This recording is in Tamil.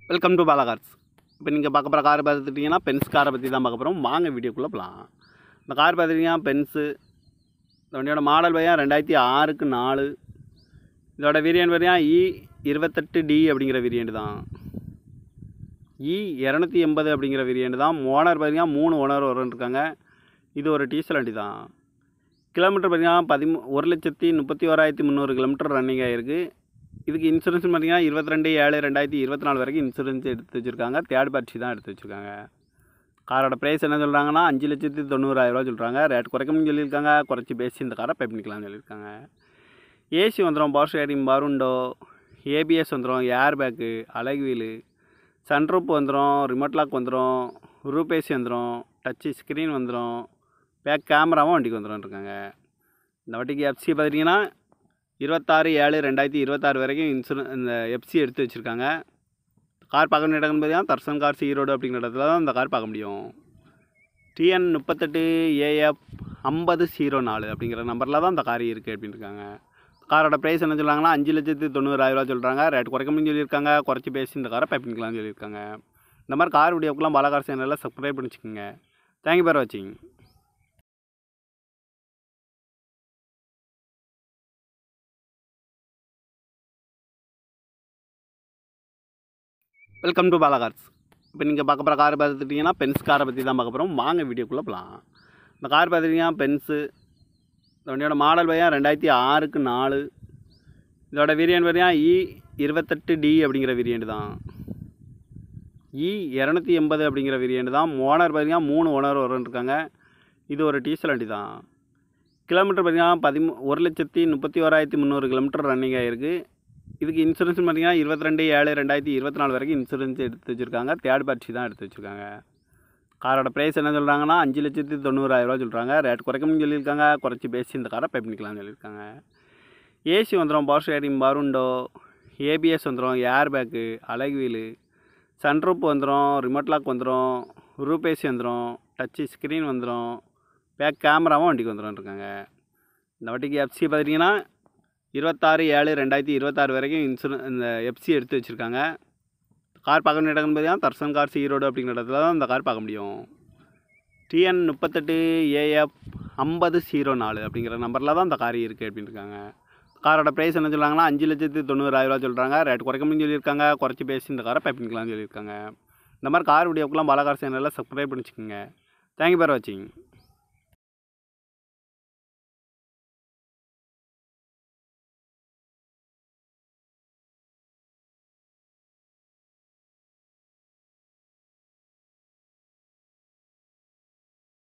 Welcome to Bala cars. இப்போ நீங்கள் பார்க்க போகிற கார் பார்த்துட்டிங்கன்னா பென்ஸ் காரை பற்றி தான் பார்க்க போகிறோம். வாங்க வீடியோக்குள்ளே போகலாம். இந்த கார் பார்த்துட்டிங்கன்னா பென்ஸு. இந்த வண்டியோட மாடல் பையன் 2006க்கு 4. இதோட வேரியன்ட் பார்த்தீங்கன்னா E28D அப்படிங்கிற வேரியண்ட் தான். E280 அப்படிங்கிற வேரியண்ட் தான். ஓனர் பார்த்தீங்கன்னா 3 ஓனர் இருக்காங்க. இது ஒரு டீசல் வண்டி தான். கிலோமீட்டர் பார்த்தீங்கன்னா 1,31,300 கிலோமீட்டர் ரன்னிங் ஆகிருக்கு. இதுக்கு இன்சூரன்ஸ் பார்த்தீங்கன்னா 22/7/2024 வரைக்கும் இன்சூரன்ஸ் எடுத்து வச்சுருக்காங்க. தேர்ட் பார்ட்டி தான் எடுத்து வச்சுருக்காங்க. காரோட ப்ரைஸ் என்ன சொல்கிறாங்கன்னா 5,90,000 சொல்கிறாங்க. ரேட் குறைக்கணும்னு சொல்லியிருக்காங்க. குறைச்சி பேசி இந்த காரை பை பண்ணிக்கலாம்னு சொல்லியிருக்காங்க. ஏசி வந்துடும், பவர் ஸ்டேரிங், பருண்டோ, ஏபிஎஸ் வந்துடும், air bag, alloy wheel, sunroof வந்துடும், ரிமோட் லாக் வந்துடும், ரூப் ஏசி வந்துடும், டச்சு ஸ்க்ரீன் வந்துடும், பேக் கேமராவும் வண்டிக்கு வந்துடும் இருக்காங்க. இந்த வண்டிக்கு எஃப்சி பார்த்திங்கன்னா 26/7/2026 வரைக்கும் இந்த எஃப்சி எடுத்து வச்சுருக்காங்க. கார் பார்க்க வேண்டிய இடம்னு பார்த்தீங்கன்னா தர்சன் கார்ஸ் ஈரோடு அப்படிங்கிற இடத்துல தான் இந்த கார் பார்க்க முடியும். TN 38AF 5004 அப்படிங்கிற நம்பரில் தான் இந்த கார் இருக்குது அப்படின்னு இருக்காங்க. காரோட ப்ரைஸ் என்ன சொல்கிறாங்கன்னா 5,90,000 சொல்கிறாங்க. ரேட் குறைக்கணும்னு சொல்லியிருக்காங்க. குறைச்சி பேசி இந்த காரை பை பண்ணிக்கலாம்னு சொல்லியிருக்காங்க. இந்த மாதிரி கார் வீடியோக்கெல்லாம் பாலா கார் சேனலில் சப்ஸ்கிரைப் பண்ணிச்சுக்கோங்க. தேங்க்யூ ஃபார் வாட்சிங். Welcome to Bala cars. இப்போ நீங்கள் பார்க்க போகிற கார் பார்த்துட்டிங்கன்னா பென்ஸ் காரை பற்றி தான் பார்க்க போகிறோம். வாங்க வீடியோக்குள்ளே போகலாம். இந்த கார் பார்த்துட்டிங்கன்னா பென்ஸு. இந்த வண்டியோட மாடல் பையன் 2006க்கு 4. இதோட வேரியன்ட் பார்த்தீங்கன்னா E28D அப்படிங்கிற வேரியண்ட் தான். E280 அப்படிங்கிற வேரியண்ட் தான். ஓனர் பார்த்தீங்கன்னா 3 ஓனர் இருக்காங்க. இது ஒரு டீசல் வண்டி தான். கிலோமீட்டர் பார்த்தீங்கன்னா 1,31,300 கிலோமீட்டர் ரன்னிங் ஆகிருக்கு. இதுக்கு இன்சூரன்ஸ் பார்த்தீங்கன்னா 22/7/2024 வரைக்கும் இன்சூரன்ஸ் எடுத்து வச்சுருக்காங்க. தேர்ட் பார்ட்டி தான் எடுத்து வச்சுருக்காங்க. காரோட ப்ரைஸ் என்ன சொல்கிறாங்கன்னா 5,90,000 சொல்கிறாங்க. ரேட் குறைக்கணும்னு சொல்லியிருக்காங்க. குறைச்சி பேசி இந்த காரை பை பண்ணிக்கலாம்னு சொல்லியிருக்காங்க. ஏசி வந்துடும், பவர் ஸ்டேரிங், பருண்டோ, ஏபிஎஸ் வந்துடும், air bag, alloy wheel, sunroof வந்துடும், ரிமோட் லாக் வந்துடும், ரூப் ஏசி வந்துடும், டச்சு ஸ்க்ரீன் வந்துடும், பேக் கேமராவும் வண்டிக்கு வந்துடும் இருக்காங்க. இந்த வண்டிக்கு எஃப்சி பார்த்திங்கன்னா 26/7/2026 வரைக்கும் இந்த எஃப்சி எடுத்து வச்சுருக்காங்க. கார் பார்க்க வேண்டிய இடம்னு பார்த்தீங்கன்னா தர்சன் கார்ஸ் ஈரோடு அப்படிங்கிற இடத்துல தான் இந்த கார் பார்க்க முடியும். TN 38AF 5004 அப்படிங்கிற நம்பரில் தான் இந்த கார் இருக்குது அப்படின்னு இருக்காங்க. காரோட ப்ரைஸ் என்ன சொல்கிறாங்கன்னா 5,90,000 சொல்கிறாங்க. ரேட் குறைக்கணும்னு சொல்லியிருக்காங்க. குறைச்சி பேசி இந்த காரை பை பண்ணிக்கலாம்னு சொல்லியிருக்காங்க. இந்த மாதிரி கார் வீடியோக்கெல்லாம் பாலா கார் சேனலில் சப்ஸ்கிரைப் பண்ணிச்சுக்கோங்க. தேங்க்யூ ஃபார் வாட்சிங்.